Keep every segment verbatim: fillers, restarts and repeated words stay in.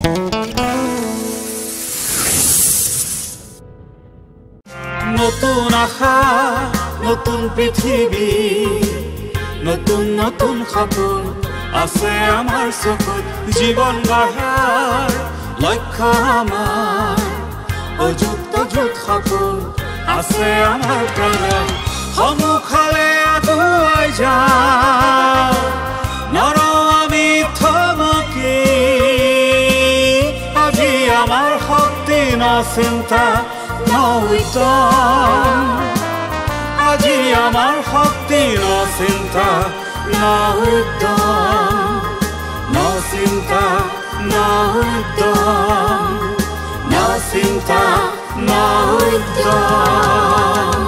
নতুন আশা নতুন পৃথিৱী নতুন নতুন সপোন আছে আমাৰ চকুত জীৱন গঢ়াৰ লক্ষ্য আমাৰ অযুত তযুত সপোন আছে আমাৰ প্ৰাণত সন্মুখলৈ আগুৱাই যাওঁ নৰওঁ আমি থমকি আজি আমাৰ শক্তি ন চিন্তা ন উদ্যম আজি আমাৰ শক্তি ন চিন্তা ন উদ্যম ন চিন্তা ন উদ্যম ন চিন্তা ন উদ্যম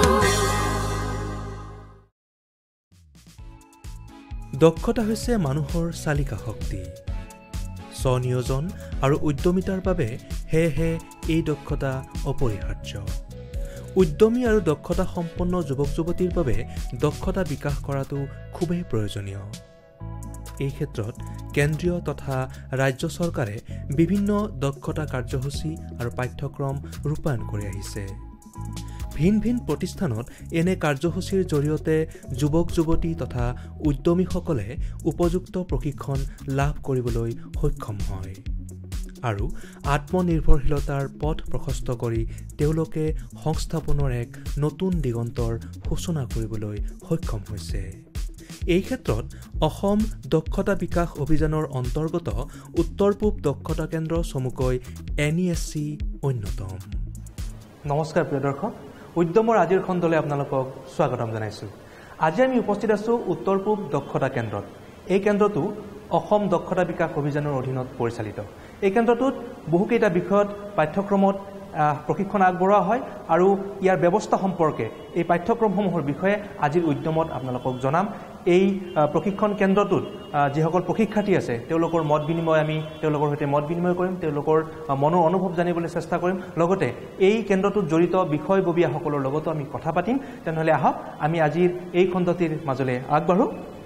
দক্ষতা হৈছে মানুহৰ চালিকা শক্তি স্বনিয়োজন আৰু উদ্যমিতাৰ বাবে হেহে এই দক্ষতা অপৰিহাৰ্য উদ্যমী আৰু দক্ষতা সম্পন্ন যুৱক যুৱতীৰ বাবে দক্ষতা বিকাশ কৰাটো খুবেই প্ৰয়োজনীয় এই ক্ষেত্ৰত কেন্দ্ৰীয় তথা ৰাজ্য চৰকাৰে বিভিন্ন দক্ষতা কাৰ্যসূচী আৰু পাঠ্যক্ৰম ৰূপায়ণ কৰি আহিছে ভিন ভিন প্ৰতিষ্ঠানত এনে কাৰ্যসূচীৰ জৰিয়তে যুৱক যুৱতী তথা উদ্যমীসকলে উপযুক্ত প্ৰশিক্ষণ লাভ কৰিবলৈ সক্ষম হয় আৰু আত্মনিৰ্ভৰশীলতাৰ পথ প্ৰশস্ত কৰি তেওঁলোকে সংস্থাপনৰ এক নতুন দিগন্তৰ সূচনা কৰিবলৈ সক্ষম হৈছে এই ক্ষেত্ৰত অসম দক্ষতা বিকাশ অভিযানৰ অন্তৰ্গত উত্তৰ পূব দক্ষতা কেন্দ্ৰ চমুকৈ এন ই এছ চি অন্যতম নমস্কাৰ প্ৰিয় দৰ্শক উদ্যমৰ আজিৰ খণ্ডলৈ আপোনালোকক স্বাগতম জনাইছোঁ আজি আমি উপস্থিত আছোঁ উত্তৰ পূব দক্ষতা কেন্দ্ৰত এই কেন্দ্ৰটো অসম দক্ষতা বিকাশ অভিযানৰ অধীনত পৰিচালিত এই কেন্দ্ৰটোত বহুকেইটা বিষয়ত পাঠ্যক্ৰমত প্ৰশিক্ষণ আগবঢ়োৱা হয় আৰু ইয়াৰ ব্যৱস্থা সম্পৰ্কে এই পাঠ্যক্ৰমসমূহৰ বিষয়ে আজিৰ উদ্যমত আপোনালোকক জনাম এই প্ৰশিক্ষণ কেন্দ্ৰটোত যিসকল প্ৰশিক্ষাৰ্থী আছে তেওঁলোকৰ মত বিনিময় আমি তেওঁলোকৰ সৈতে মত বিনিময় কৰিম তেওঁলোকৰ মনৰ অনুভৱ জানিবলৈ চেষ্টা কৰিম লগতে এই কেন্দ্ৰটোত জড়িত বিষয়ববীয়াসকলৰ লগতো আমি কথা পাতিম তেনেহ'লে আহক আমি আজিৰ এই খণ্ডটিৰ মাজলৈ আগবাঢ়ো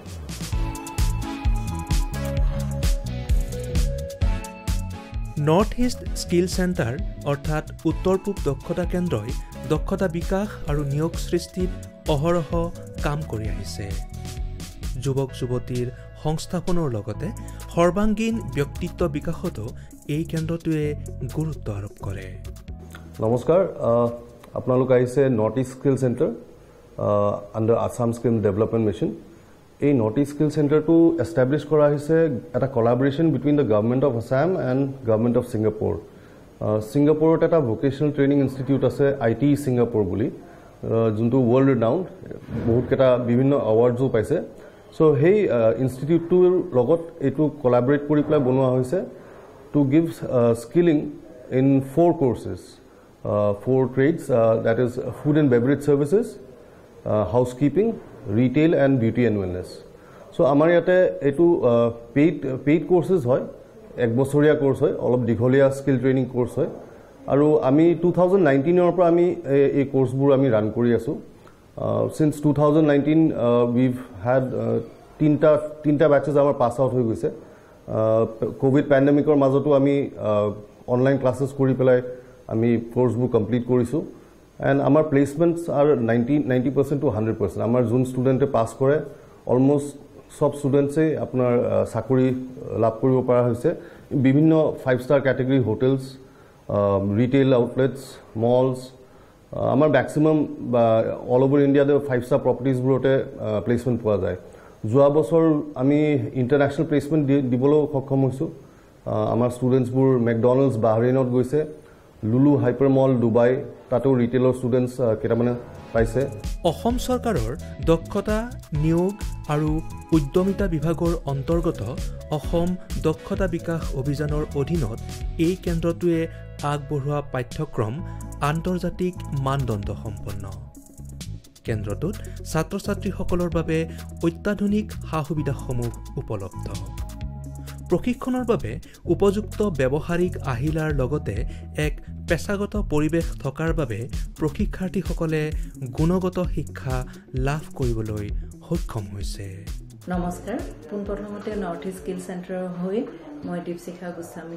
নৰ্থ ইষ্ট স্কিল চেণ্টাৰ অৰ্থাৎ উত্তৰ পূব দক্ষতা কেন্দ্ৰই দক্ষতা বিকাশ আৰু নিয়োগ সৃষ্টিত অহৰহ কাম কৰি আহিছে যুৱক যুৱতীৰ সংস্থাপনৰ লগতে সৰ্বাংগীন ব্যক্তিত্ব বিকাশতো এই কেন্দ্ৰটোৱে গুৰুত্ব আৰোপ কৰে নমস্কাৰ আপোনালোক আহিছে north east skill center under Assam skill development mission এই নৰ্থ ইষ্ট স্কিল চেণ্টাৰটো এষ্টাব্লিছ কৰা হৈছে এটা collaboration between the government of Assam and government of Singapore ছিংগাপুৰত এটা ভকেশ্যনেল ট্ৰেইনিং ইনষ্টিটিউট আছে আই টি ছিংগাপুৰ বুলি যোনটো ৱৰ্ল্ড ৰিনাউণ্ড বহুতকেইটা বিভিন্ন এৱাৰ্ডছো পাইছে চ' সেই ইনষ্টিটিউটটোৰ লগত এইটো কলাবৰেট কৰি পেলাই বনোৱা হৈছে to give skilling in four courses for trades that is food and beverage services housekeeping retail and beauty and wellness so' আমাৰ ইয়াতে এইটো পেইড পেইড কৰ্চেছ হয় এক বছৰীয়া কৰ্চ হয় অলপ দীঘলীয়া স্কিল ট্ৰেইনিং কৰ্চ হয় আৰু আমি টু থাউজেণ্ড নাইনটিনৰ পৰা আমি এই কৰ্চবোৰ আমি ৰান কৰি আছোঁ since two thousand nineteen we've had তিনিটা তিনিটা বেটছেছ আমাৰ পাছ আউট হৈ গৈছে ক'ভিড পেণ্ডেমিকৰ মাজতো আমি অনলাইন ক্লাছেছ কৰি পেলাই আমি কৰ্চবোৰ কমপ্লিট কৰিছোঁ এণ্ড আমাৰ placements are ninety ninety percent to hundred percent আমাৰ যোন ষ্টুডেণ্টে পাছ কৰে অলমষ্ট সব ষ্টুডেণ্টছেই আপোনাৰ চাকৰি লাভ কৰিব পৰা হৈছে বিভিন্ন five star category hotels retail outlets malls আমাৰ মেক্সিমাম বা অল অভাৰ ইণ্ডিয়াতে ফাইভ ষ্টাৰ প্ৰপাৰ্টিজবোৰতে প্লেচমেণ্ট পোৱা যায় যোৱা বছৰ আমি ইণ্টাৰনেশ্যনেল প্লেচমেণ্ট দিবলৈও সক্ষম হৈছোঁ আমাৰ ষ্টুডেণ্টছবোৰ মেকডনাল্ডছ বাহৰেইনত গৈছে লুলু হাইপাৰ মল ডুবাই তাতো ৰিটেইলৰ ষ্টুডেণ্টছ কেইটামানে পাইছে অসম চৰকাৰৰ দক্ষতা নিয়োগ আৰু উদ্যমিতা বিভাগৰ অন্তৰ্গত অসম দক্ষতা বিকাশ অভিযানৰ অধীনত এই কেন্দ্ৰটোৱে আগবঢ়োৱা পাঠ্যক্ৰম আন্তৰ্জাতিক মানদণ্ড সম্পন্ন কেন্দ্ৰটোত ছাত্ৰ ছাত্ৰীসকলৰ বাবে অত্যাধুনিক সা সুবিধাসমূহ উপলব্ধ প্ৰশিক্ষণৰ বাবে উপযুক্ত ব্যৱহাৰিক আহিলাৰ লগতে এক পেছাগত পৰিৱেশ থকাৰ বাবে প্ৰশিক্ষাৰ্থীসকলে গুণগত শিক্ষা লাভ কৰিবলৈ সক্ষম হৈছে নমস্কাৰ পোনপ্ৰথমতে নৰ্থ ইষ্ট স্কিল চেণ্টাৰৰ হৈ মই দীপশিখা গোস্বামী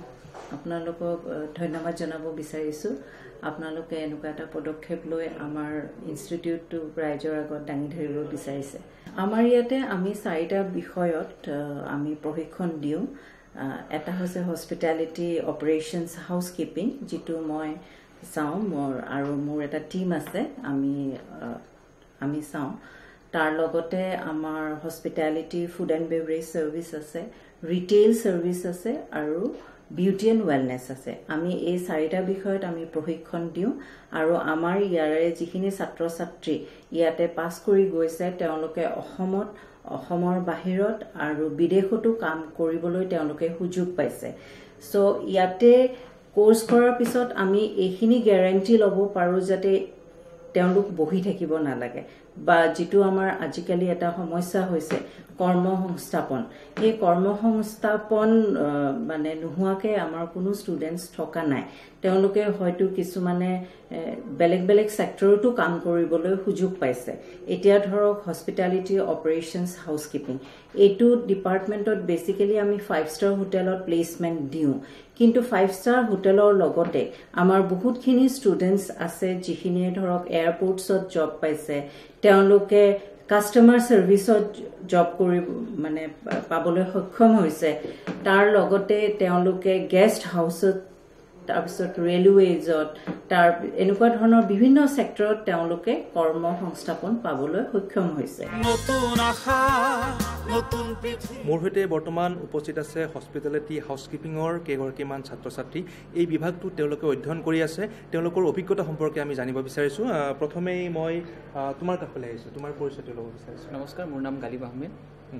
আপোনালোকক ধন্যবাদ জনাব বিচাৰিছোঁ আপোনালোকে এনেকুৱা এটা পদক্ষেপ লৈ আমাৰ ইনষ্টিটিউটটো ৰাইজৰ আগত দাঙি ধৰিব বিচাৰিছে আমাৰ ইয়াতে আমি চাৰিটা বিষয়ত আমি প্ৰশিক্ষণ দিওঁ এটা হৈছে হস্পিটেলিটি অপাৰেশ্যনছ হাউচকিপিং যিটো মই চাওঁ মোৰ আৰু মোৰ এটা টিম আছে আমি আমি চাওঁ তাৰ লগতে আমাৰ hospitality food and beverage service আছে ৰিটেইল সাৰ্ভিস আছে আৰু বিউটি এণ্ড ৱেলনেছ আছে আমি এই চাৰিটা বিষয়ত আমি প্ৰশিক্ষণ দিওঁ আৰু আমাৰ ইয়াৰে যিখিনি ছাত্ৰ ছাত্ৰী ইয়াতে পাছ কৰি গৈছে তেওঁলোকে অসমত অসমৰ বাহিৰত আৰু বিদেশতো কাম কৰিবলৈ তেওঁলোকে সুযোগ পাইছে সো ইয়াতে কোৰ্স কৰাৰ পিছত আমি এইখিনি গ্যাৰান্টি ল'ব পাৰো যাতে তেওঁলোক বহি থাকিব নালাগে বা যেটো আমাৰ আজিকালি এটা সমস্যা হৈছে কৰ্মসংস্থাপন এই কৰ্মসংস্থাপন মানে নোহোৱাকে আমাৰ কোনো ষ্টুডেন্টস থকা নাই তেওঁলোকে হয়তো কিছু মানে বেলেগ বেলেগ সেক্টৰতো কাম কৰিবলৈ সুযোগ পাইছে এতিয়া ধৰক হস্পিটেলিটি অপাৰেশ্যনছ হাউচকিপিং এইটো ডিপাৰ্টমেন্টত বেসিক্যালি আমি ফাইভ ষ্টাৰ হোটেলত প্লেসমেন্ট দিও কিন্তু ফাইভ ষ্টাৰ হোটেলৰ লগতে আমাৰ বহুতখিনি ষ্টুডেন্টস আছে যিখিনিয়ে ধৰক এয়াৰপোৰ্টছত জব পাইছে তেওঁলোকে কাস্টমাৰ সাৰ্ভিসত জব কৰি মানে পাবলৈ সক্ষম হৈছে তাৰ লগতে তেওঁলোকে গেষ্ট হাউছত তাৰপিছত ৰেলৱেজত তাৰ এনেকুৱা ধৰণৰ বিভিন্ন সেক্টৰত তেওঁলোকে কৰ্ম সংস্থাপন পাবলৈ সক্ষম হৈছে নতুন আশা নতুন পৃথিৱী মোৰ হৈতে বৰ্তমান উপস্থিত আছে হস্পিটেলিটি হাউচকিপিঙৰ কেইগৰাকীমান ছাত্ৰ ছাত্ৰী এই বিভাগটো তেওঁলোকে অধ্যয়ন কৰি আছে তেওঁলোকৰ অভিজ্ঞতা সম্পৰ্কে আমি জানিব বিচাৰিছোঁ প্ৰথমেই মই তোমাৰ কাষলৈ আহিছোঁ তোমাৰ পৰিচয়টো ল'ব বিচাৰিছোঁ নমস্কাৰ মোৰ নাম গালিব আহমেদ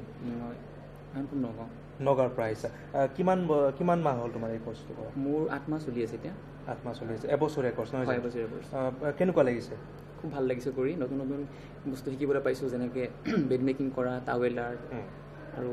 মই নগাঁও নগাঁৱৰ পৰা আহিছা কিমান কিমান মাহ হ'ল তোমাৰ এই কোৰ্সটো কৰা মোৰ আঠ মাহ চলি আছে এতিয়া আঠ মাহ চলি আছে এবছৰীয়া কোৰ্স নহয় হয় এবছৰীয়া কোৰ্স কেনেকুৱা লাগিছে খুব ভাল লাগিছে কৰি নতুন নতুন বস্তু শিকিবলৈ পাইছোঁ যেনেকৈ বেড মেকিং কৰা টাৱেল আৰ্ট আৰু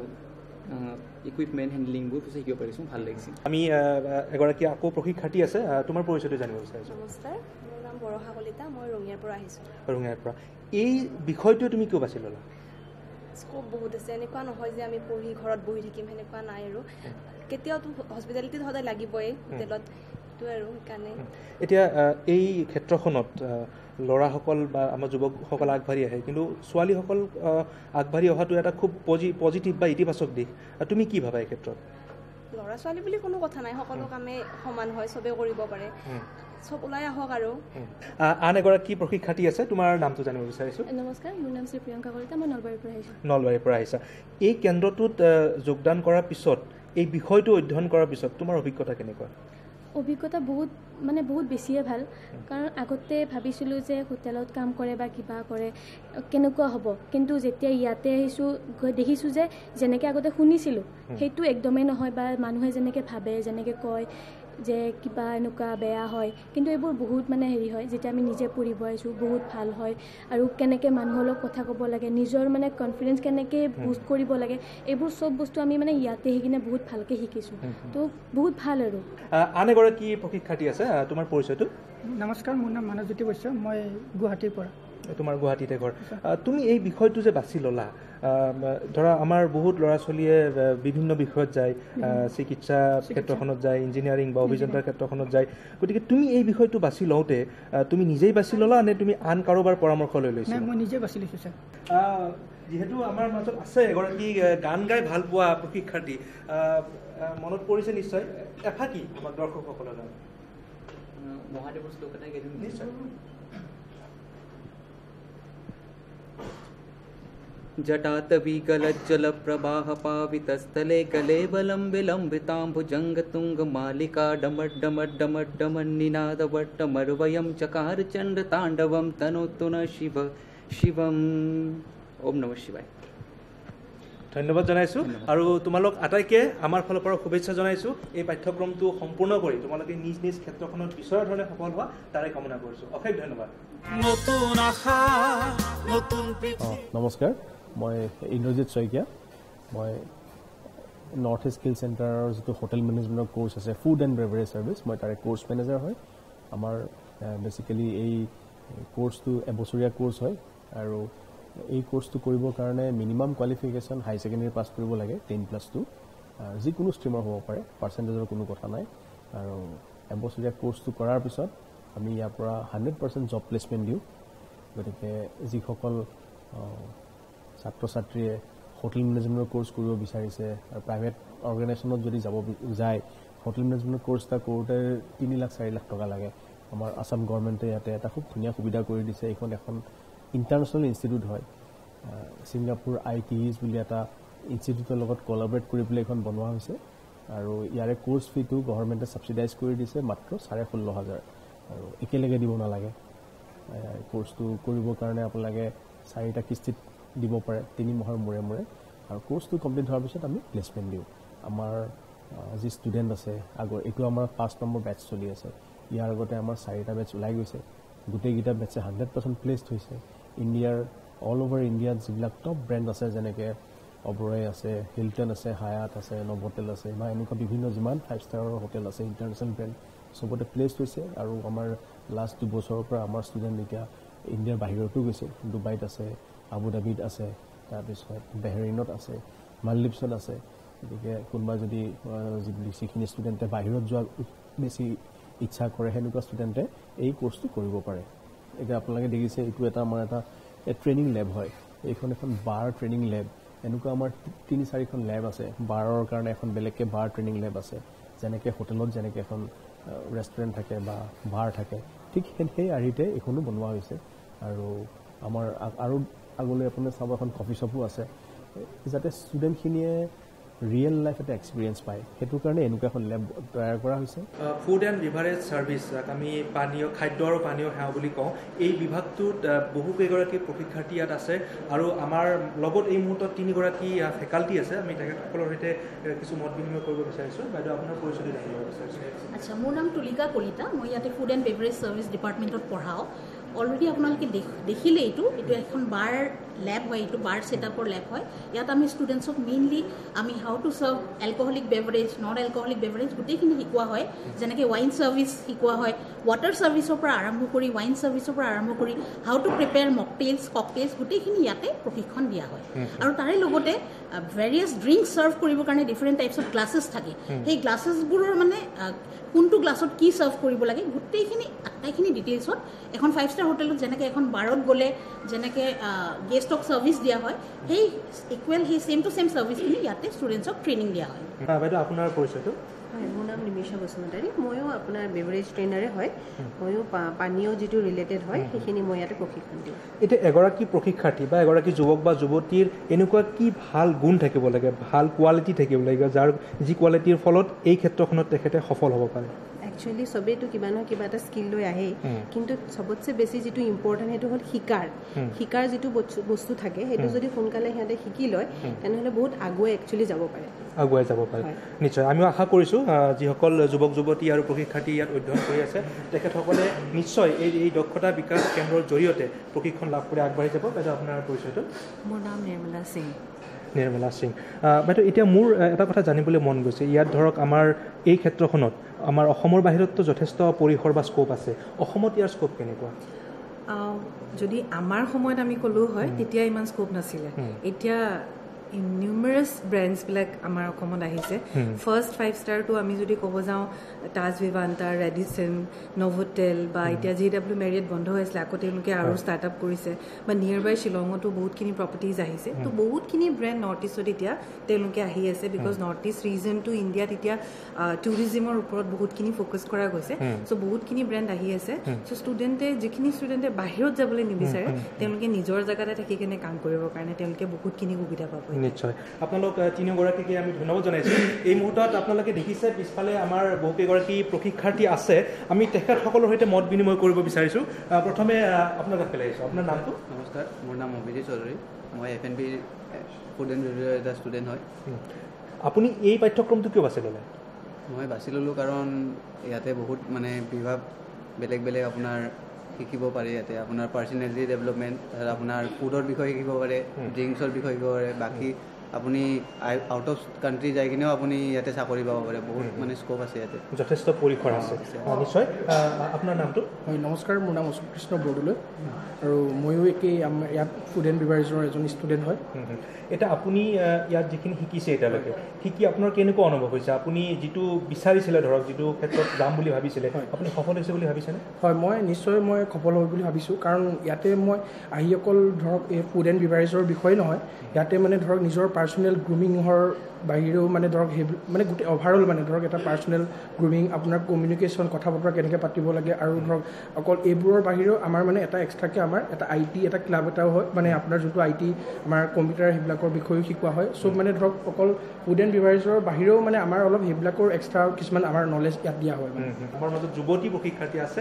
ইকুইপমেণ্ট হেণ্ডলিংবোৰ বস্তু শিকিব পাৰিছোঁ ভাল লাগিছে আমি এগৰাকী আকৌ প্ৰশিক্ষাৰ্থী আছে তোমাৰ পৰিচয়টো জানিব বিচাৰিছোঁ নমস্কাৰ মোৰ নাম বৰহা কলিতা মই ৰঙিয়াৰ পৰা আহিছোঁ ৰঙিয়াৰ পৰা এই বিষয়টো তুমি কিয় বাছি ল'লা স্কোপ বহুত আছে এনেকুৱা নহয় যে আমি পঢ়ি ঘৰত বহি থাকিম সেনেকুৱা নাই আৰু কেতিয়াওতো হস্পিটেলিটিত সদায় লাগিবই হোটেলত এইটো আৰু সেইকাৰণে এতিয়া এই ক্ষেত্ৰখনত ল'ৰাসকল বা আমাৰ যুৱকসকল আগবাঢ়ি আহে কিন্তু ছোৱালীসকল আগবাঢ়ি অহাটো এটা খুব পজিটিভ বা ইতিবাচক দিশ তুমি কি ভাবা এই ক্ষেত্ৰত ল'ৰা ছোৱালী বুলি কোনো কথা নাই সকলো কামে সমান হয় চবে কৰিব পাৰে সব ওলাই আহক আৰু আন এগৰাকী প্ৰশিক্ষাৰ্থী আছে তোমাৰ নামটো জানিব বিচাৰিছোঁ নমস্কাৰ মোৰ নাম শ্ৰী প্ৰিয়ংকা কলিতা মই নলবাৰীৰ পৰা আহিছোঁ নলবাৰীৰ পৰা আহিছা এই কেন্দ্ৰটোত যোগদান কৰাৰ পিছত এই বিষয়টো অধ্যয়ন কৰাৰ পিছত তোমাৰ অভিজ্ঞতা কেনেকুৱা অভিজ্ঞতা বহুত মানে বহুত বেছিয়ে ভাল কাৰণ আগতে ভাবিছিলোঁ যে হোটেলত কাম কৰে বা কিবা কৰে কেনেকুৱা হ'ব কিন্তু যেতিয়া ইয়াতে আহিছোঁ দেখিছোঁ যে যেনেকৈ আগতে শুনিছিলোঁ সেইটো একদমেই নহয় বা মানুহে যেনেকৈ ভাবে যেনেকৈ কয় যে কিবা এনেকুৱা বেয়া হয় কিন্তু এইবোৰ বহুত মানে হেৰি হয় যেতিয়া আমি নিজে পঢ়িব আহিছোঁ বহুত ভাল হয় আৰু কেনেকৈ মানুহৰ লগত কথা ক'ব লাগে নিজৰ মানে কনফিডেন্স কেনেকৈ বুষ্ট কৰিব লাগে এইবোৰ চব বস্তু আমি মানে ইয়াতে আহি কিনে বহুত ভালকৈ শিকিছোঁ তো বহুত ভাল আৰু আন এগৰাকী প্ৰশিক্ষাৰ্থী আছে তোমাৰ পৰিচয়টো নমস্কাৰ মোৰ নাম মানৱজ্যোতি বৈশ্য মই গুৱাহাটীৰ পৰা তোমাৰ গুৱাহাটীতে ঘৰ তুমি এই বিষয়টো যে বাছি ল'লা ধৰা আমাৰ বহুত ল'ৰা ছোৱালীয়ে বিভিন্ন বিষয়ত যায় চিকিৎসা ক্ষেত্ৰখনত যায় ইঞ্জিনিয়াৰিং বা অভিযন্তাৰ ক্ষেত্ৰখনত যায় গতিকে তুমি এই বিষয়টো বাছি লওঁতে তুমি নিজেই বাছি ল'লা নে তুমি আন কাৰোবাৰ পৰামৰ্শ লৈ লৈছা মই নিজে বাছি লৈছোঁ ছাৰ যিহেতু আমাৰ মাজত আছে এগৰাকী গান গাই ভাল পোৱা প্ৰশিক্ষাৰ্থী মনত পৰিছে নিশ্চয় এফাকি আমাৰ দৰ্শকসকললৈ মহাদেৱৰ শ্লোক এটা গাই দিম নিশ্চয় जटातवी गलज्जल प्रवाह पावितस्थले कलेवलं विलम्बिताम्बुजंग तुंग मालिका डमट डमट डमट डमन निनाद वट्टमर्वयं चकार चंड तांडवम तनोतु न शिव शिवम ओम नमः शिवाय ধন্যবাদ জনাইছোঁ আৰু তোমালোক আটাইকে আমাৰ ফালৰ পৰা শুভেচ্ছা জনাইছোঁ এই পাঠ্যক্ৰমটো সম্পূৰ্ণ কৰি তোমালোকে নিজ নিজ ক্ষেত্ৰখনত বিচৰা ধৰণে সফল হোৱা তাৰে কামনা কৰিছোঁ অশেষ ধন্যবাদ নতুন আশা নতুন পৃথিৱী নমস্কাৰ মই ইন্দ্ৰজিৎ শইকীয়া মই নৰ্থ ইষ্ট স্কিল চেণ্টাৰৰ যিটো হোটেল মেনেজমেণ্টৰ কোৰ্চ আছে ফুড এণ্ড বেভাৰেজ ছাৰ্ভিচ মই তাৰে কোৰ্চ মেনেজাৰ হয় আমাৰ বেচিকেলি এই কোৰ্চটো এবছৰীয়া কোৰ্চ হয় আৰু এই কোৰ্সটো কৰিবৰ কাৰণে minimum qualification high secondary pass কৰিব লাগে টেন প্লাছ টু যিকোনো ষ্ট্ৰীমৰ হ'ব পাৰে পাৰ্চেণ্টেজৰ কোনো কথা নাই আৰু এবছৰীয়া কোৰ্চটো কৰাৰ পিছত আমি ইয়াৰ পৰা হাণ্ড্ৰেড পাৰ্চেণ্ট জব প্লেচমেণ্ট দিওঁ গতিকে যিসকল ছাত্ৰ ছাত্ৰীয়ে হোটেল মেনেজমেণ্টৰ কোৰ্চ কৰিব বিচাৰিছে আৰু প্ৰাইভেট অৰ্গেনাইজেশ্যনত যদি যাব যায় হোটেল মেনেজমেণ্টৰ কোৰ্চ এটা কৰোঁতে তিনি লাখ চাৰি লাখ টকা লাগে আমাৰ আসাম গভৰ্ণমেণ্টে ইয়াতে এটা খুব ধুনীয়া সুবিধা কৰি দিছে এইখন এখন ইণ্টাৰনেশ্যনেল ইনষ্টিটিউট হয় ছিংগাপুৰ আই টি ইজ বুলি এটা ইনষ্টিটিউটৰ লগত কলাবৰেট কৰি পেলাই এইখন বনোৱা হৈছে আৰু ইয়াৰে কোৰ্চ ফিটো গভৰ্ণমেণ্টে ছাবচিডাইজ কৰি দিছে মাত্ৰ চাৰে ষোল্ল হাজাৰ আৰু একেলগে দিব নালাগে কোৰ্চটো কৰিবৰ কাৰণে আপোনালোকে চাৰিটা কিস্তিত দিব পাৰে তিনি মাহৰ মূৰে মূৰে আৰু কোৰ্চটো কমপ্লিট হোৱাৰ পিছত আমি প্লেচমেণ্ট দিওঁ আমাৰ যি ষ্টুডেণ্ট আছে আগৰ এইটো আমাৰ পাঁচ নম্বৰ বেটছ চলি আছে ইয়াৰ আগতে আমাৰ চাৰিটা বেটছ ওলাই গৈছে গোটেইকেইটা বেটছে হাণ্ড্ৰেড পাৰ্চেণ্ট প্লেচড হৈছে ইণ্ডিয়াৰ অল অভাৰ ইণ্ডিয়াত যিবিলাক টপ ব্ৰেণ্ড আছে যেনেকৈ অবৰয় আছে হিলটন আছে হায়াত আছে নভোটেল আছে বা এনেকুৱা বিভিন্ন যিমান ফাইভ ষ্টাৰৰ হোটেল আছে ইণ্টাৰনেশ্যনেল ব্ৰেণ্ড চবতে প্লেচড হৈছে আৰু আমাৰ লাষ্ট দুবছৰৰ পৰা আমাৰ ষ্টুডেণ্ট এতিয়া ইণ্ডিয়াৰ বাহিৰতো গৈছে ডুবাইত আছে আবুধাবিত আছে তাৰপিছত বেহৰিনত আছে মালদ্বীপছত আছে গতিকে কোনোবা যদি যিখিনি ষ্টুডেণ্টে বাহিৰত যোৱা বেছি ইচ্ছা কৰে সেনেকুৱা ষ্টুডেণ্টে এই কোৰ্চটো কৰিব পাৰে এতিয়া আপোনালোকে দেখিছে এইটো এটা আমাৰ এটা ট্ৰেইনিং লেব হয় এইখন এখন বাৰ ট্ৰেইনিং লেব এনেকুৱা আমাৰ তিনি চাৰিখন লেব আছে বাৰৰ কাৰণে এখন বেলেগকৈ বাৰ ট্ৰেইনিং লেব আছে যেনেকৈ হোটেলত যেনেকৈ এখন ৰেষ্টুৰেণ্ট থাকে বা বাৰ থাকে ঠিক সেই আৰ্হিতে এইখনো বনোৱা হৈছে আৰু আমাৰ আৰু আগলৈ আপোনাৰ চাব এখন কফি শ্বপো আছে যাতে ষ্টুডেণ্টখিনিয়ে ৰিয়েল লাইফ এটা এক্সপিৰিয়েঞ্চ পায় সেইটোৰ কাৰণে এনেকুৱা এখন লেব তৈয়াৰ কৰা হৈছে ফুড এণ্ড বিভাৰেজ ছাৰ্ভিচ যাক আমি পানীয় খাদ্য আৰু পানীয় সেৱা বুলি কওঁ এই বিভাগটোত বহুকেইগৰাকী প্ৰশিক্ষাৰ্থী ইয়াত আছে আৰু আমাৰ লগত এই মুহূৰ্তত তিনিগৰাকী ফেকাল্টি আছে আমি তেখেতসকলৰ সৈতে কিছু মত বিনিময় কৰিব বিচাৰিছোঁ বাইদেউ আপোনাৰ পৰিচয় দিব বিচাৰিছোঁ আচ্ছা মোৰ নাম তুলিকা কলিতা মই ইয়াতে ফুড এণ্ড বেভাৰেজ ছাৰ্ভিচ ডিপাৰ্টমেণ্টত পঢ়াওঁ অলৰেডি আপোনালোকে দেখিলে এইটো এইটো এখন বাৰ লেব হয় এইটো বাৰ ছেটআপৰ লেব হয় ইয়াত আমি ষ্টুডেণ্টছক মেইনলি আমি how to serve alcoholic beverage non alcoholic beverage গোটেইখিনি শিকোৱা হয় যেনেকৈ ৱাইন ছাৰ্ভিচ শিকোৱা হয় ৱাটাৰ ছাৰ্ভিচৰ পৰা আৰম্ভ কৰি ৱাইন ছাৰ্ভিচৰ পৰা আৰম্ভ কৰি how to prepare mocktails cocktails গোটেইখিনি ইয়াতে প্ৰশিক্ষণ দিয়া হয় আৰু তাৰে লগতে ভেৰিয়াছ ড্ৰিংকছ ছাৰ্ভ কৰিবৰ কাৰণে ডিফাৰেণ্ট টাইপছ অফ গ্লাছেছ থাকে সেই গ্লাছেছবোৰৰ মানে কোনটো গ্লাছত কি ছাৰ্ভ কৰিব লাগে গোটেইখিনি আটাইখিনি ডিটেইলছত এখন ফাইভ ষ্টাৰ হোটেলত যেনেকৈ এখন বাৰত গ'লে যেনেকৈ গেষ্টক ছাৰ্ভিচ দিয়া হয় সেই ইকুৱেল সেই ছেম টু ছেম ছাৰ্ভিচখিনি ইয়াতে ষ্টুডেণ্টছক ট্ৰেইনিং দিয়া হয় বাইদেউ আপোনাৰ পৰিচয়টো হয় মোৰ নাম নিমিষা বসুমতাৰী ময়ো আপোনাৰ বেভাৰেজ ট্ৰেইনাৰে হয় ময়ো পানীয় যিটো ৰিলেটেড হয় সেইখিনি মই ইয়াতে প্ৰশিক্ষণ দিওঁ এতিয়া এগৰাকী প্ৰশিক্ষাৰ্থী বা এগৰাকী যুৱক বা যুৱতীৰ এনেকুৱা কি ভাল গুণ থাকিব লাগে ভাল কোৱালিটি থাকিব লাগে যাৰ যি কোৱালিটিৰ ফলত এই ক্ষেত্ৰখনত তেখেতে সফল হ'ব পাৰে একচুৱেলি চবেইতো কিবা নহয় কিবা এটা স্কিল লৈ আহে কিন্তু চবতছে বেছি যিটো ইম্পৰ্টেণ্ট সেইটো হ'ল শিকাৰ শিকাৰ যিটো বস্তু থাকে সেইটো যদি সোনকালে সিহঁতে শিকি লয় তেনেহ'লে বহুত আগুৱাই একচুৱেলি যাব পাৰে আগুৱাই যাব পাৰে নিশ্চয় আমিও আশা কৰিছোঁ যিসকল যুৱক যুৱতী আৰু প্ৰশিক্ষাৰ্থী ইয়াত অধ্যয়ন কৰি আছে তেখেতসকলে নিশ্চয় এই এই দক্ষতা বিকাশ কেন্দ্ৰৰ জৰিয়তে প্ৰশিক্ষণ লাভ কৰি আগবাঢ়ি যাব বাইদেউ আপোনাৰ পৰিচয়টো মোৰ নাম নিৰ্মলা সিং নিৰ্মলা সিং বাইদেউ এতিয়া মোৰ এটা কথা জানিবলৈ মন গৈছে ইয়াত ধৰক আমাৰ এই ক্ষেত্ৰখনত আমাৰ অসমৰ বাহিৰততো যথেষ্ট পৰিসৰ বা স্কোপ আছে অসমত ইয়াৰ স্কোপ কেনেকুৱা যদি আমাৰ সময়ত আমি ক'লো হয় তেতিয়া ইমান স্কোপ নাছিলে এতিয়া নিউমাৰাছ ব্ৰেণ্ডছবিলাক আমাৰ অসমত আহিছে ফাৰ্ষ্ট ফাইভ ষ্টাৰটো আমি যদি ক'ব যাওঁ তাজ ভিভান্তা ৰেডিচন নভোটেল বা এতিয়া জি ডাব্লিউ মেৰিয়ট বন্ধ হৈছিলে আকৌ তেওঁলোকে আৰু ষ্টাৰ্টআপ কৰিছে বা নিয়াৰ বাই শ্বিলঙতো বহুতখিনি প্ৰপাৰ্টিজ আহিছে তো বহুতখিনি ব্ৰেণ্ড নৰ্থ ইষ্টত এতিয়া তেওঁলোকে আহি আছে বিকজ নৰ্থ ইষ্ট ৰিজনটো ইণ্ডিয়াত এতিয়া টুৰিজিমৰ ওপৰত বহুতখিনি ফ'কাছ কৰা গৈছে চ' বহুতখিনি ব্ৰেণ্ড আহি আছে চ' ষ্টুডেণ্টে যিখিনি ষ্টুডেণ্টে বাহিৰত যাবলৈ নিবিচাৰে তেওঁলোকে নিজৰ জেগাতে থাকি কেনে কাম কৰিবৰ কাৰণে তেওঁলোকে বহুতখিনি সুবিধা পাব নিশ্চয় আপোনালোক তিনিওগৰাকীকে আমি ধন্যবাদ জনাইছোঁ এই মুহূৰ্তত আপোনালোকে দেখিছে পিছফালে আমাৰ বহুকেইগৰাকী প্ৰশিক্ষাৰ্থী আছে আমি তেখেতসকলৰ সৈতে মত বিনিময় কৰিব বিচাৰিছোঁ প্ৰথমে আপোনাক পেলাইছোঁ আপোনাৰ নামটো নমস্কাৰ মোৰ নাম অভিজিত চৌধুৰী মই F N B food and beverage এটা ষ্টুডেণ্ট হয় আপুনি এই পাঠ্যক্ৰমটো কিয় বাছি ল'লে মই বাছি ল'লোঁ কাৰণ ইয়াতে বহুত মানে বিভাগ বেলেগ বেলেগ আপোনাৰ শিকিব পাৰে ইয়াতে আপোনাৰ পাৰ্চনেলিটি ডেভেলপমেণ্ট তাৰপিছত আপোনাৰ ফুডৰ বিষয়ে শিকিব পাৰে ড্ৰিংকছৰ বিষয়ে শিকিব পাৰে বাকী আপুনি আউট অফ কাণ্ট্ৰি যাই কিনেও আপুনি ইয়াতে চাকৰি পাব পাৰে বহুত মানে স্কোপ আছে ইয়াতে যথেষ্ট পৰিসৰ আছে নিশ্চয় আপোনাৰ নামটো হয় নমস্কাৰ মোৰ নাম অশোক কৃষ্ণ বৰদলৈ আৰু ময়ো একেই আমাৰ ইয়াত ফুড এণ্ড বেভাৰেজৰ এজন ষ্টুডেণ্ট হয় এটা আপুনি ইয়াত যিখিনি শিকিছে এতিয়ালৈকে শিকি আপোনাৰ কেনেকুৱা অনুভৱ হৈছে আপুনি যিটো বিচাৰিছিলে ধৰক যিটো ক্ষেত্ৰত যাম বুলি ভাবিছিলে আপুনি সফল হৈছে বুলি ভাবিছেনে হয় মই নিশ্চয় মই সফল হ'ব বুলি ভাবিছোঁ কাৰণ ইয়াতে মই আহি অকল ধৰক এই ফুড এণ্ড বেভাৰেজৰ বিষয়ে নহয় ইয়াতে মানে ধৰক নিজৰ পাৰ্চনেল গ্ৰুমিঙৰ বাহিৰেও মানে ধৰক সেই মানে গোটেই অভাৰঅল মানে ধৰক এটা পাৰ্চনেল গ্ৰুমিং আপোনাৰ কমিউনিকেশ্যন কথা বতৰা কেনেকৈ পাতিব লাগে আৰু ধৰক অকল এইবোৰৰ বাহিৰেও আমাৰ মানে এটা এক্সট্ৰাকৈ আমাৰ এটা আই টি এটা ক্লাব এটাও হয় মানে আপোনাৰ যোনটো আই টি আমাৰ কম্পিউটাৰ সেইবিলাকৰ বিষয়েও শিকোৱা হয় চব মানে ধৰক অকল ফুড এণ্ড বেভাৰেজৰ বাহিৰেও মানে আমাৰ অলপ সেইবিলাকৰ এক্সট্ৰা কিছুমান আমাৰ নলেজ ইয়াত দিয়া হয় আমাৰ মাজত যুৱতী প্ৰশিক্ষাৰ্থী আছে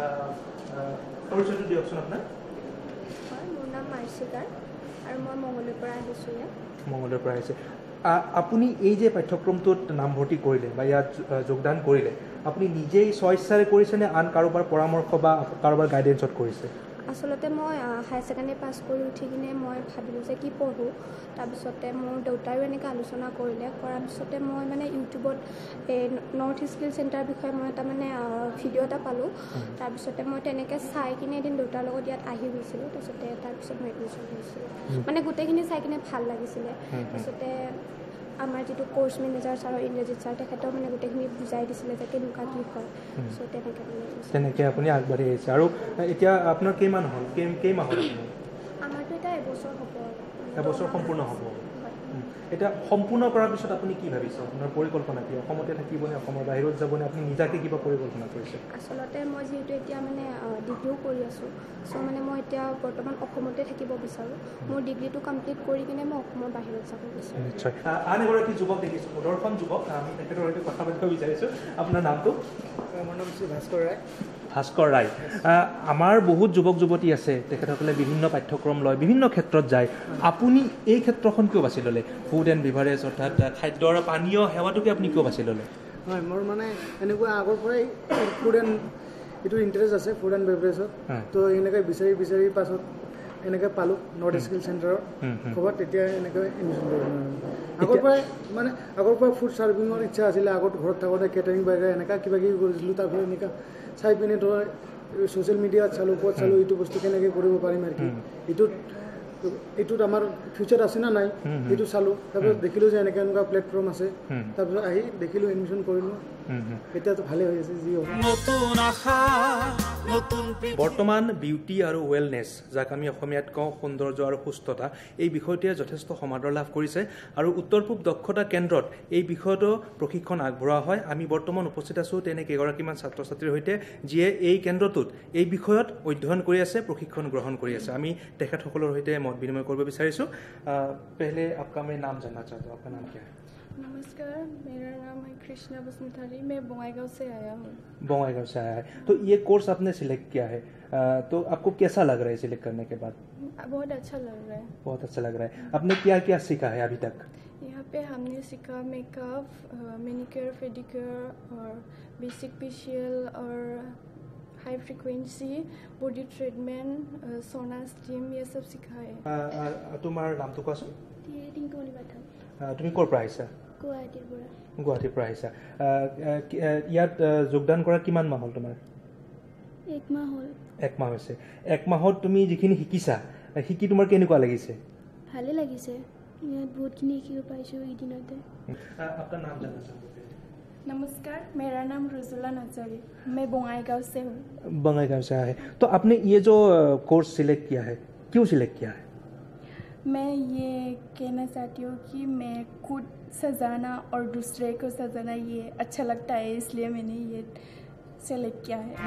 পৰিচয়টো দিয়কচোন আপোনাৰ মোৰ নাম মাৰ্চিকাৰ আৰু মই মঙলৰ পৰা আহিছোঁ ইয়াত মঙলৰ পৰা আহিছে আপুনি এই যে পাঠ্যক্ৰমটোত নামভৰ্তি কৰিলে বা ইয়াত যোগদান কৰিলে আপুনি নিজেই স্বইচ্ছাৰে কৰিছেনে আন কাৰোবাৰ পৰামৰ্শ বা কাৰোবাৰ গাইডেঞ্চত কৰিছে আচলতে মই হায়াৰ ছেকেণ্ডেৰী পাছ কৰি উঠি কিনে মই ভাবিলোঁ যে কি পঢ়োঁ তাৰপিছতে মোৰ দেউতায়ো এনেকৈ আলোচনা কৰিলে কৰাৰ পিছতে মই মানে ইউটিউবত এই নৰ্থ ইষ্ট স্কিল চেণ্টাৰৰ বিষয়ে মই এটা মানে ভিডিঅ' এটা পালোঁ তাৰপিছতে মই তেনেকৈ চাই কিনে এদিন দেউতাৰ লগত ইয়াত আহি গৈছিলোঁ তাৰপিছতে তাৰপিছত মই এডমিশ্যন কৰিছিলোঁ মানে গোটেইখিনি চাই কিনে ভাল লাগিছিলে তাৰপিছতে আমাৰ যিটো course manager sir Indrajit sir তেখেতেও মানে গোটেইখিনি বুজাই দিছিলে যে কেনেকুৱা কি হয় চ' তেনেকৈ তেনেকৈ আপুনি আগবাঢ়ি আহিছে আৰু এতিয়া আপোনাৰ কেইমান হ'ল কেইমাহ হ'ল আমাৰতো এতিয়া এবছৰ হ'ব এবছৰ সম্পূৰ্ণ হ'ব এটা সম্পূৰ্ণ কৰাৰ পিছত আপুনি কি ভাবিছে আপোনাৰ পৰিকল্পনা কি অসমতে থাকিবনে অসমৰ বাহিৰত যাবনে আপুনি নিজাকৈ কিবা পৰিকল্পনা কৰিছে আচলতে মই যিহেতু এতিয়া মানে ডিগ্ৰীও কৰি আছোঁ চ' মানে মই এতিয়া বৰ্তমান অসমতে থাকিব বিচাৰোঁ মোৰ ডিগ্ৰীটো কমপ্লিট কৰি কিনে মই অসমৰ বাহিৰত যাব বিচাৰোঁ নিশ্চয় আন এগৰাকী যুৱক দেখিছোঁ সুদৰ্শন যুৱক আমি তেখেতৰ সৈতে কথা পাতিব বিচাৰিছোঁ আপোনাৰ নামটো মোৰ নাম শ্ৰী ভাস্কৰ ৰায় ভাস্কৰ ৰায় আমাৰ বহুত যুৱক যুৱতী আছে তেখেতসকলে বিভিন্ন পাঠ্যক্ৰম লয় বিভিন্ন ক্ষেত্ৰত যায় আপুনি এই ক্ষেত্ৰখন কিয় বাছি ল'লে ফুড এণ্ড বেভাৰেজ অৰ্থাৎ খাদ্যৰ পানীয় সেৱাটোকে আপুনি কিয় বাছি ল'লে হয় মোৰ মানে এনেকুৱা আগৰ পৰাই ফুড এণ্ড এইটো ইণ্টাৰেষ্ট আছে ফুড এণ্ড বেভাৰেজত তো এনেকৈ বিচাৰি বিচাৰি পাছত এনেকৈ পালোঁ নৰ্থ ইষ্ট স্কিল চেণ্টাৰৰ ক'ৰবাত তেতিয়া এনেকৈ এডমিশ্যন কৰিলোঁ আগৰ পৰাই মানে আগৰ পৰা ফুড ছাৰ্ভিঙৰ ইচ্ছা আছিলে আগত ঘৰত থাকোঁতে কেটাৰিং বাগেৰা এনেকুৱা কিবা কিবি কৰিছিলোঁ তাৰপিছত এনেকুৱা চাই পিনে ধৰ ছ'চিয়েল মিডিয়াত চালোঁ ক'ত চালোঁ এইটো বস্তু কেনেকৈ কৰিব পাৰিম আৰু কি এইটোত এইটোত আমাৰ ফিউচাৰ আছে না নাই সেইটো চালোঁ তাৰপিছত দেখিলোঁ যে এনেকৈ এনেকুৱা প্লেটফৰ্ম আছে তাৰপিছত আহি দেখিলোঁ এডমিশ্যন কৰিলোঁ এতিয়াতো ভালে হৈ আছে যি বৰ্তমান বিউটি আৰু ৱেলনেছ যাক আমি অসমীয়াত কওঁ সৌন্দৰ্য আৰু সুস্থতা এই বিষয়টোৱে যথেষ্ট সমাদৰ লাভ কৰিছে আৰু উত্তৰ পূব দক্ষতা কেন্দ্ৰত এই বিষয়টো প্ৰশিক্ষণ আগবঢ়োৱা হয় আমি বৰ্তমান উপস্থিত আছোঁ তেনে কেইগৰাকীমান ছাত্ৰ ছাত্ৰীৰ সৈতে যিয়ে এই কেন্দ্ৰটোত এই বিষয়ত অধ্যয়ন কৰি আছে প্ৰশিক্ষণ গ্ৰহণ কৰি আছে আমি তেখেতসকলৰ সৈতে মত বিনিময় কৰিব বিচাৰিছোঁ পহলে आपका मैं नाम जानना चाहता हूँ आपका नाम क्या है नमस्कार मेरा नाम है कृष्णा बसंतारी मैं बंगाईगांव से आया हूँ बंगाईगांव से आया है तो ये कोर्स आपने सिलेक्ट किया है तो आपको कैसा लग रहा है सिलेक्ट करने के बाद बहुत अच्छा लग रहा है बहुत अच्छा लग रहा है आपने क्या क्या सीखा है अभी तक यहाँ पे हमने सीखा मेकअप मैनिक्योर पेडिक्योर और बेसिक फेशियल और high frequency body treatment sauna steam ये सब सीखा है তোমাৰ নামটো কোৱাচোন টিংকলি বাথা তুমি ক'ৰ পৰা আহিছা গুৱাহাটীৰ পৰা গুৱাহাটীৰ পৰা আহিছা ইয়াত যোগদান কৰা কিমান মাহ হ'ল তোমাৰ এক মাহ হ'ল এক মাহ হৈছে এক মাহত তুমি যিখিনি শিকিছা শিকি তোমাৰ কেনেকুৱা লাগিছে ভালে লাগিছে ইয়াত বহুতখিনি শিকিব পাইছোঁ এইদিনতে আপোনাৰ নাম জানিব চাওঁ नमस्कार मेरा नाम रुजुला नजरी मैं बंगाईगांव से हूँ बंगाईगांव से आया है तो आपने ये जो कोर्स सिलेक्ट किया है क्यों सिलेक्ट किया है मैं ये कहना चाहती हूँ कि मैं खुद सजाना और दूसरे को सजाना ये अच्छा लगता है इसलिए मैंने ये सिलेक्ट किया है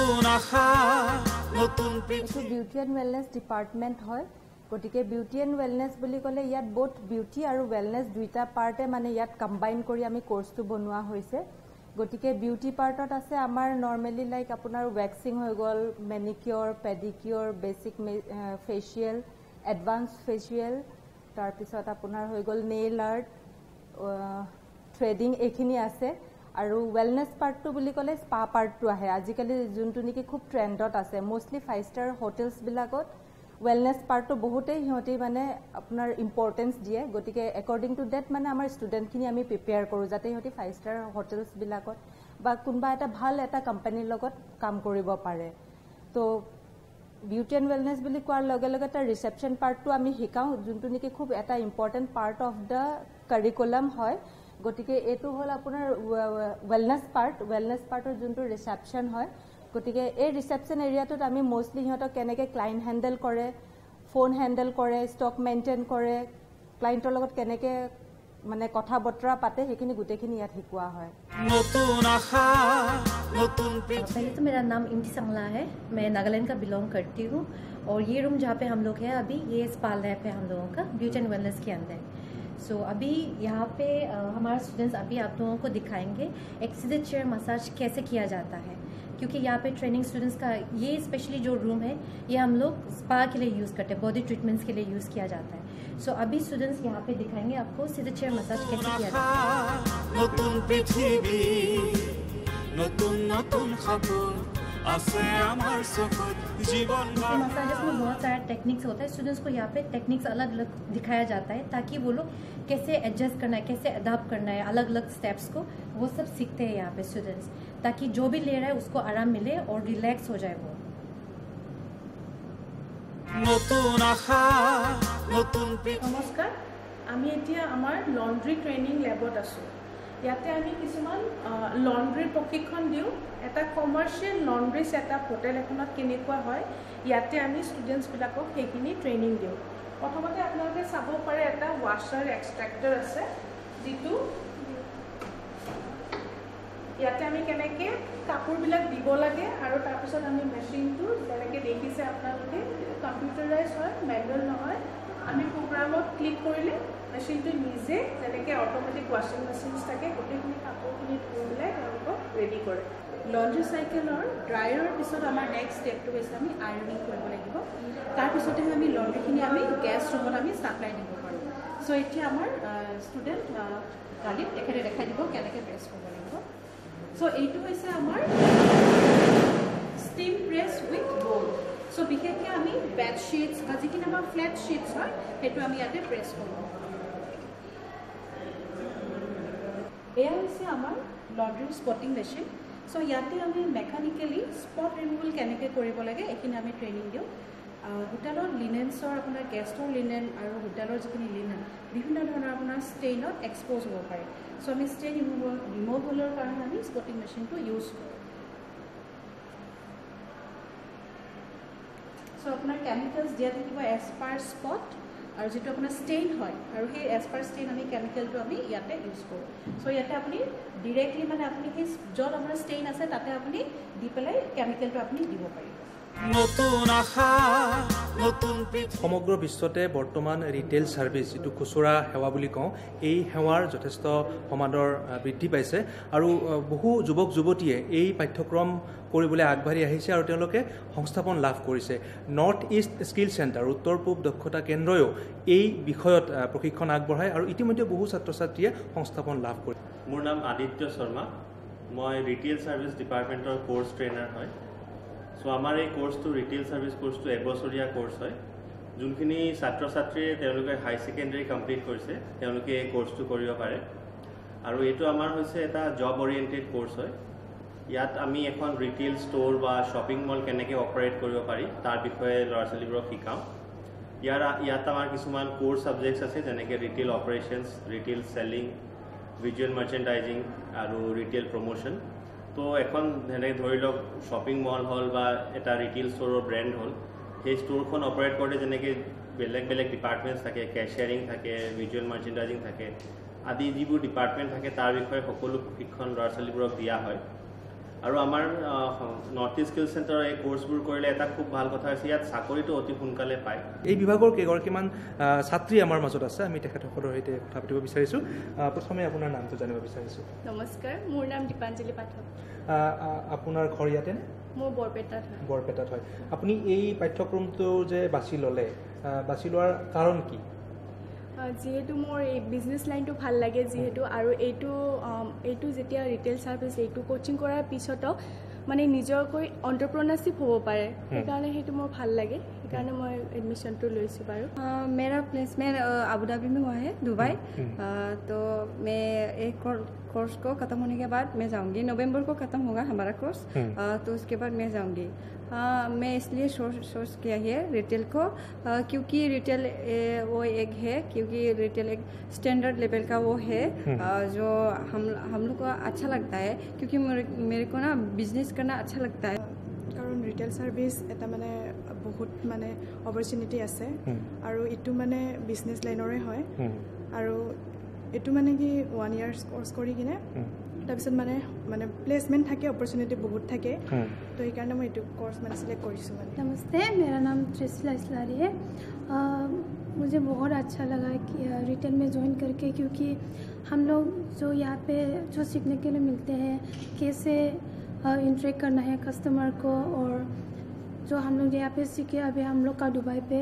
ब्यूटी एंड वेलनेस डिपार्टमेंट है গতিকে বিউটি এণ্ড ৱেলনেছ বুলি ক'লে ইয়াত বোথ বিউটি আৰু ৱেলনেছ দুইটা পাৰ্টে মানে ইয়াত কম্বাইন কৰি আমি কোৰ্চটো বনোৱা হৈছে গতিকে বিউটি পাৰ্টত আছে আমাৰ নৰ্মেলি লাইক আপোনাৰ ৱেক্সিং হৈ গ'ল manicure pedicure basic facial advance facial তাৰপিছত আপোনাৰ হৈ গ'ল নেইল আৰ্ট থ্ৰেডিং এইখিনি আছে আৰু ৱেলনেছ পাৰ্টটো বুলি ক'লে স্পা পাৰ্টটো আহে আজিকালি যোনটো নেকি খুব ট্ৰেণ্ডত আছে মষ্টলি ফাইভ ষ্টাৰ হোটেলছবিলাকত ৱেলনেছ পাৰ্টটো বহুতেই সিহঁতি মানে আপোনাৰ ইম্পৰ্টেঞ্চ দিয়ে গতিকে একৰ্ডিং টু ডেট মানে আমাৰ ষ্টুডেণ্টখিনি আমি প্ৰিপেয়াৰ কৰোঁ যাতে সিহঁতি ফাইভ ষ্টাৰ হোটেলছবিলাকত বা কোনোবা এটা ভাল এটা কোম্পানীৰ লগত কাম কৰিব পাৰে তো বিউটি এণ্ড ৱেলনেছ বুলি কোৱাৰ লগে লগে তাৰ ৰিচেপশ্যন পাৰ্টটো আমি শিকাওঁ যোনটো নেকি খুব এটা important part of the curriculum হয় গতিকে এইটো হ'ল আপোনাৰ ৱেলনেছ পাৰ্ট ৱেলনেছ পাৰ্টৰ যোনটো ৰিচেপশ্যন হয় গতিকে এই ৰিচেপশ্যন এৰিয়াটোত আমি মষ্টলি সিহঁতক কেনেকৈ ক্লাইণ্ট হেণ্ডেল কৰে ফোন হেণ্ডেল কৰে ষ্টক মেইনটেইন কৰে ক্লাইণ্টৰ লগত কেনেকৈ মানে কথা বতৰা পাতে সেইখিনি গোটেইখিনি ইয়াত শিকোৱা হয় पहले तो मेरा नाम इम्ति संगला है मैं नागालैंड का बिलोंग करती हूँ और ये रूम जहाँ पे हम लोग हैं अभी ये स्पा लैब है हम लोगों का ब्यूटी एंड वेलनेस के अंदर सो so, अभी यहाँ पे हमारे स्टूडेंट्स अभी आप लोगों को दिखाएंगे एक सीधे चेयर मसाज कैसे किया जाता है क्योंकि यहाँ पे ट्रेनिंग स्टूडेंट्स का ये स्पेशली जो रूम है ये हम लोग स्पा के लिए यूज़ करते हैं बॉडी ट्रीटमेंट्स के लिए यूज़ किया जाता है सो so, अभी स्टूडेंट्स यहाँ पे दिखाएंगे आपको सीधे चेयर मसाज कैसे किया जाता है मसाजेस में बहुत सारे टेक्निक्स होता है स्टूडेंट्स को यहाँ पे टेक्निक्स अलग अलग दिखाया जाता है ताकि वो लोग कैसे एडजस्ट करना है कैसे अडॉप्ट करना है अलग अलग स्टेप्स को वो सब सीखते हैं यहाँ पे स्टूडेंट्स ताकि जो भी ले रहा है उसको आराम मिले और रिलैक्स हो जाए वो नमस्कार আমি এতিয়া আমাৰ লণ্ড্ৰি ট্ৰেইনিং লেবত আছোঁ ইয়াতে আমি কিছুমান লণ্ড্ৰিৰ প্ৰশিক্ষণ দিওঁ এটা কমাৰ্চিয়েল লণ্ড্ৰি ছেটআপ হোটেল এখনত কেনেকুৱা হয় ইয়াতে আমি ষ্টুডেণ্টছবিলাকক সেইখিনি ট্ৰেইনিং দিওঁ প্ৰথমতে আপোনালোকে চাব পাৰে এটা ৱাশ্বাৰ এক্সট্ৰেক্টৰ আছে যিটো ইয়াতে আমি কেনেকৈ কাপোৰবিলাক দিব লাগে আৰু তাৰপিছত আমি মেচিনটো যেনেকৈ দেখিছে আপোনালোকে কম্পিউটাৰাইজ হয় মেনুৱেল নহয় আমি প্ৰগ্ৰামত ক্লিক কৰিলে মেচিনটো নিজে যেনেকৈ অট'মেটিক ৱাশ্বিং মেচিনছ থাকে গোটেইখিনি কাপোৰখিনি ধুই পেলাই তেওঁলোকক ৰেডি কৰে লণ্ড্ৰি চাইকেলৰ ড্ৰায়াৰৰ পিছত আমাৰ নেক্সট ষ্টেপটো হৈছে আমি আইৰনিং কৰিব লাগিব তাৰপিছতেহে আমি লণ্ড্ৰিখিনি আমি গেছ ৰুমত আমি ছাপ্লাই দিব পাৰোঁ চ' এতিয়া আমাৰ ষ্টুডেণ্ট গাড়ীত তেখেতে দেখাই দিব কেনেকৈ প্ৰেছ কৰিব লাগিব চ' এইটো হৈছে আমাৰ steam press with board so' বিশেষকৈ আমি বেডশ্বীটছ বা যিখিনি আমাৰ ফ্লেট শ্বীটছ হয় সেইটো আমি ইয়াতে প্ৰেছ কৰোঁ এয়া হৈছে আমাৰ লণ্ড্ৰি স্পটিং মেচিন চ' ইয়াতে আমি মেকানিকেলি স্পট ৰিমুভেল কেনেকৈ কৰিব লাগে এইখিনি আমি ট্ৰেইনিং দিওঁ হোটেলৰ লিনেন্সৰ আপোনাৰ গেষ্টৰ লিনেন আৰু হোটেলৰ যিখিনি লিনেন বিভিন্ন ধৰণৰ আপোনাৰ ষ্টেইনত এক্সপ'জ হ'ব পাৰে চ' আমি ষ্টেইন ৰিমুভেল ৰিমুভেলৰ কাৰণে আমি স্পটিং মেচিনটো ইউজ কৰোঁ চ' আপোনাৰ কেমিকেলছ দিয়া থাকিব এজ পাৰ স্পট আৰু যিটো আপোনাৰ ষ্টেইন হয় আৰু সেই এজ পাৰ ষ্টেইন আমি কেমিকেলটো আমি ইয়াতে ইউজ কৰোঁ চ' ইয়াতে আপুনি ডিৰেক্টলি মানে আপুনি সেই য'ত আপোনাৰ ষ্টেইন আছে তাতে আপুনি দি পেলাই কেমিকেলটো আপুনি দিব পাৰিব সমগ্ৰ বিশ্বতে বৰ্তমান ৰিটেইল ছাৰ্ভিচ যিটো খুচুৰা সেৱা বুলি কওঁ এই সেৱাৰ যথেষ্ট সমাদৰ বৃদ্ধি পাইছে আৰু বহু যুৱক যুৱতীয়ে এই পাঠ্যক্ৰম কৰিবলৈ আগবাঢ়ি আহিছে আৰু তেওঁলোকে সংস্থাপন লাভ কৰিছে নৰ্থ ইষ্ট স্কিল চেণ্টাৰ উত্তৰ পূব দক্ষতা কেন্দ্ৰয়ো এই বিষয়ত প্ৰশিক্ষণ আগবঢ়ায় আৰু ইতিমধ্যে বহু ছাত্ৰ ছাত্ৰীয়ে সংস্থাপন লাভ কৰিছে মোৰ নাম আদিত্য শৰ্মা মই ৰিটেইল ছাৰ্ভিচ ডিপাৰ্টমেণ্টৰ কোৰ্চ ট্ৰেইনাৰ হয় চ' আমাৰ এই কোৰ্চটো ৰিটেইল ছাৰ্ভিচ কোৰ্চটো এবছৰীয়া কোৰ্চ হয় যোনখিনি ছাত্ৰ ছাত্ৰীয়ে তেওঁলোকে হাই ছেকেণ্ডেৰী কমপ্লিট কৰিছে তেওঁলোকে এই কোৰ্চটো কৰিব পাৰে আৰু এইটো আমাৰ হৈছে এটা জব অৰিয়েণ্টেড কোৰ্চ হয় ইয়াত আমি এখন ৰিটেইল ষ্ট'ৰ বা শ্বপিং মল কেনেকৈ অপাৰেট কৰিব পাৰি তাৰ বিষয়ে ল'ৰা ছোৱালীবোৰক শিকাওঁ ইয়াৰ ইয়াত আমাৰ কিছুমান কোৰ ছাবজেক্টছ আছে যেনেকৈ retail operations retail selling visual merchandising আৰু ৰিটেইল প্ৰমোশ্যন তো এখন যেনেকৈ ধৰি লওক শ্বপিং মল হ'ল বা এটা ৰিটেইল ষ্ট'ৰৰ ব্ৰেণ্ড হ'ল সেই ষ্ট'ৰখন অপাৰেট কৰোঁতে যেনেকৈ বেলেগ বেলেগ ডিপাৰ্টমেণ্টছ থাকে কেচিয়াৰিং থাকে ভিজুৱেল মাৰ্চেণ্টাইজিং থাকে আদি যিবোৰ ডিপাৰ্টমেণ্ট থাকে তাৰ বিষয়ে সকলো প্ৰশিক্ষণ ল'ৰা ছোৱালীবোৰক দিয়া হয় আৰু আমাৰ নৰ্থ ইষ্ট স্কিল চেণ্টাৰৰ এই কোৰ্চবোৰ কৰিলে এটা খুব ভাল কথা হৈছে ইয়াত চাকৰিটো অতি সোনকালে পায় এই বিভাগৰ কেইগৰাকীমান ছাত্ৰী আমাৰ মাজত আছে আমি তেখেতসকলৰ সৈতে কথা পাতিব বিচাৰিছোঁ প্ৰথমে আপোনাৰ নামটো জানিব বিচাৰিছোঁ নমস্কাৰ মোৰ নাম দীপাঞ্জলি পাঠক আপোনাৰ ঘৰ ইয়াতে মোৰ বৰপেটাত হয় বৰপেটাত হয় আপুনি এই পাঠ্যক্ৰমটো যে বাছি ল'লে বাছি লোৱাৰ কাৰণ কি যিহেতু মোৰ এই বিজনেছ লাইনটো ভাল লাগে যিহেতু আৰু এইটো এইটো যেতিয়া ৰিটেইল ছাৰ্ভিচ এইটো কোচিং কৰাৰ পিছতো মানে নিজৰকৈ অন্টাৰপ্ৰনাৰশ্বিপ হ'ব পাৰে সেইকাৰণে সেইটো মোৰ ভাল লাগে সেইকাৰণে মই এডমিশ্যনটো লৈছোঁ বাৰু मेरा प्लेसमेंट अबू धाबी में हुआ है दुबई तो मैं एक कोर्स को ख़त्म होने के बाद मैं जाऊंगी नवंबर को ख़त्म होगा हमारा कोर्स तो उसके बाद मैं जाऊंगी हाँ मैं इसलिए सोच सोच किया है रिटेल को आ, क्योंकि रिटेल ए, वो एक है क्योंकि रिटेल एक स्टैंडर्ड लेवल का वो है आ, जो हम हम लोग को अच्छा लगता है क्योंकि मेरे, मेरे को ना बिजनेस करना अच्छा लगता है কাৰণ ৰিটেল ছাৰ্ভিচ এটা মানে বহুত মানে অপৰচুনিটি আছে আৰু এইটো মানে বিজনেছ লাইনৰে হয় আৰু এইটো মানে কি ওৱান ইয়াৰ্ছ কোৰ্চ কৰি কিনে তাৰপিছত মানে মানে প্লেচমেণ্ট থাকে অপৰচুনিটি বহুত থাকে তো সেইকাৰণে মই এইটো কোৰ্स মানে सिलेक्ट কৰিছোঁ মানে नमस्ते मेरा नाम त्रिशला इस्लारी है आ, मुझे बहुत अच्छा लगा कि रिटेल में ज्वाइन करके क्योंकि हम लोग जो यहाँ पे जो सीखने के लिए मिलते हैं कैसे इंटरेक्ट करना है कस्टमर को और जो हम लोग यहाँ पे सीखे अभी हम लोग का दुबई पे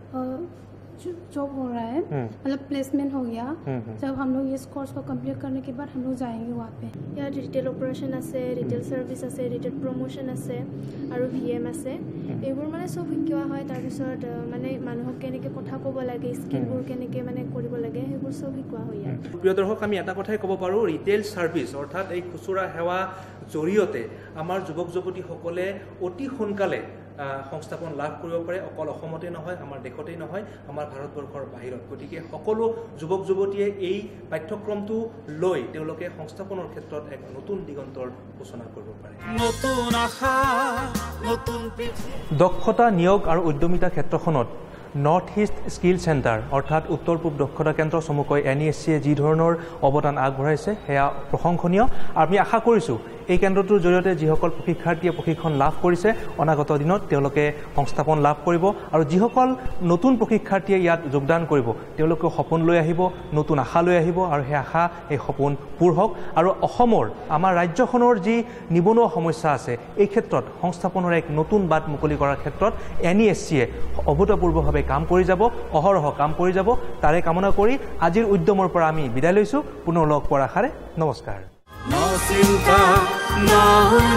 जॉब हो रहा है मतलब प्लेसमेंट हो गया जब हम लोग इस कोर्स को कंप्लीट करने के बाद हम लोग जाएंगे वहाँ पे ইয়াত ৰিটেল অপাৰেশ্যন আছে ৰিটেল ছাৰ্ভিচ আছে ৰিটেল প্ৰমোশ্যন আছে আৰু ভি এম আছে এইবোৰ মানে চব শিকোৱা হয় তাৰপিছত মানে মানুহক কেনেকৈ কথা ক'ব লাগে স্কিলবোৰ কেনেকৈ মানে কৰিব লাগে সেইবোৰ চব শিকোৱা হয় ইয়াত প্ৰিয় দৰ্শক আমি এটা কথাই ক'ব পাৰোঁ ৰিটেল ছাৰ্ভিচ অৰ্থাৎ এই খুচুৰা সেৱা জৰিয়তে আমাৰ যুৱক যুৱতীসকলে অতি সোনকালে সংস্থাপন লাভ কৰিব পাৰে অকল অসমতে নহয় আমাৰ দেশতেই নহয় আমাৰ ভাৰতবৰ্ষৰ বাহিৰত গতিকে সকলো যুৱক যুৱতীয়ে এই পাঠ্যক্ৰমটো লৈ তেওঁলোকে সংস্থাপনৰ ক্ষেত্ৰত এক নতুন দিগন্তৰ সূচনা কৰিব পাৰে নতুন আশা নতুন পৃথিৱী দক্ষতা নিয়োগ আৰু উদ্যমিতা ক্ষেত্ৰখনত নৰ্থ ইষ্ট স্কিল চেণ্টাৰ অৰ্থাৎ উত্তৰ পূব দক্ষতা কেন্দ্ৰ চমুকৈ এন ই এছ চিয়ে যি ধৰণৰ অৱদান আগবঢ়াইছে সেয়া প্ৰশংসনীয় আৰু আমি আশা কৰিছোঁ এই কেন্দ্ৰটোৰ জৰিয়তে যিসকল প্ৰশিক্ষাৰ্থীয়ে প্ৰশিক্ষণ লাভ কৰিছে অনাগত দিনত তেওঁলোকে সংস্থাপন লাভ কৰিব আৰু যিসকল নতুন প্ৰশিক্ষাৰ্থীয়ে ইয়াত যোগদান কৰিব তেওঁলোকেও সপোন লৈ আহিব নতুন আশা লৈ আহিব আৰু সেই আশা এই সপোন পূৰ হওক আৰু অসমৰ আমাৰ ৰাজ্যখনৰ যি নিবনুৱা সমস্যা আছে এই ক্ষেত্ৰত সংস্থাপনৰ এক নতুন বাট মুকলি কৰাৰ ক্ষেত্ৰত এন ই এছ চিয়ে অভূতপূৰ্বভাৱে কাম কৰি যাব অহৰহ কাম কৰি যাব তাৰে কামনা কৰি আজিৰ উদ্যমৰ পৰা আমি বিদায় লৈছোঁ পুনৰ লগ পোৱাৰ আশাৰে নমস্কাৰ No cinta, no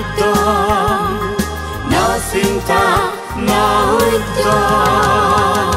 uddam, no cinta, no uddam.